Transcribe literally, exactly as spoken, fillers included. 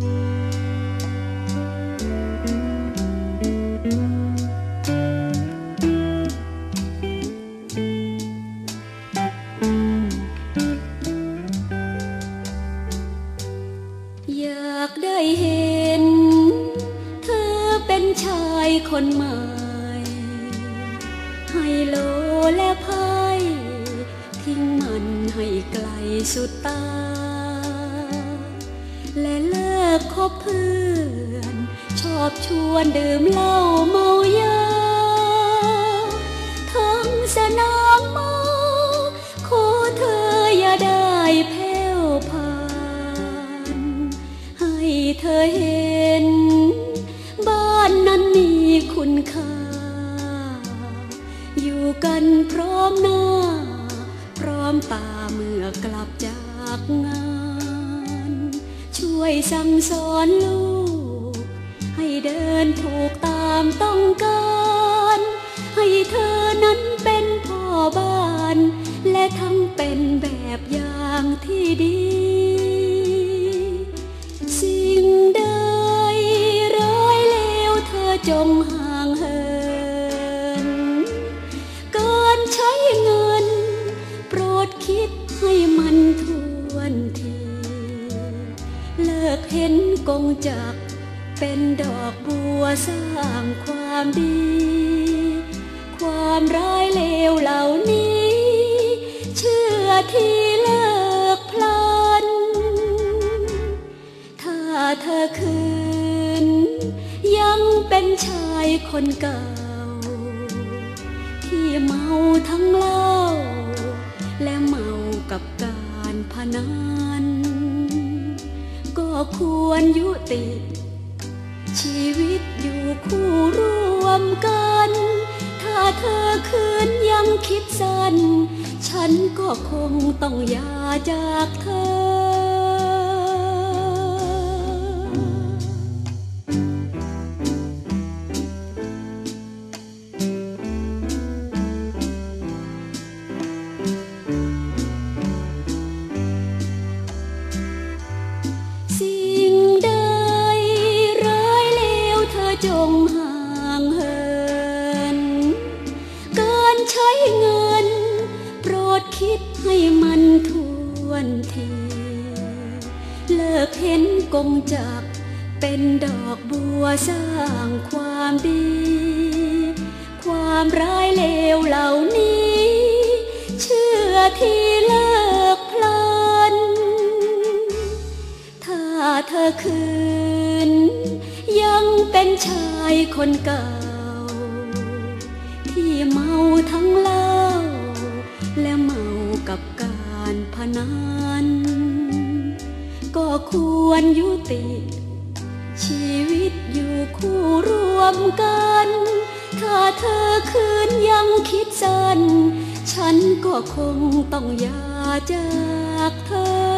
อยากได้เห็นเธอเป็นชายคนใหม่ไฮโลและไพ่ทิ้งมันให้ไกลสุดตาและเลิกคบเพื่อนชอบชวนดื่มเหล้าเมายาทั้งสนามเมาขอเธออย่าได้แผ่วผ่านให้เธอเห็นบ้านนั้นมีคุณค่าอยู่กันพร้อมหน้าพร้อมตาเมื่อกลับจากงานช่วยสั่งสอนลูกให้เดินถูกตามต้องการให้เธอนั้นเป็นพ่อบ้านและทั้งเป็นแบบอย่างที่ดีสิ่งใดร้ายเลวเธอจงห่างเหินการใช้เงินโปรดคิดให้มันทวนทีเลิกเห็นกงจักรเป็นดอกบัวสร้างความดีความร้ายเลวเหล่านี้เชื่อที่เลิกพลันถ้าเธอคืนยังเป็นชายคนเก่าที่เมาทั้งเหล้าและเมากับการพนันก็ควรยุติชีวิตอยู่คู่ร่วมกันถ้าเธอคืนยังคิดสั้นฉันก็คงต้องหย่าจากเธอจงห่างเหินการใช้เงินโปรดคิดให้มันทวนทีเลิกเห็นกงจักรเป็นดอกบัวสร้างความดีความร้ายเลวเหล่านี้เชื่อที่เลิกพลันถ้าเธอคืนยังเป็นชายคนเก่าที่เมาทั้งเหล้าและเมากับการพนันก็ควรยุติชีวิตอยู่คู่ร่วมกันถ้าเธอคืนยังคิดสั้นฉันก็คงต้องหย่าจากเธอ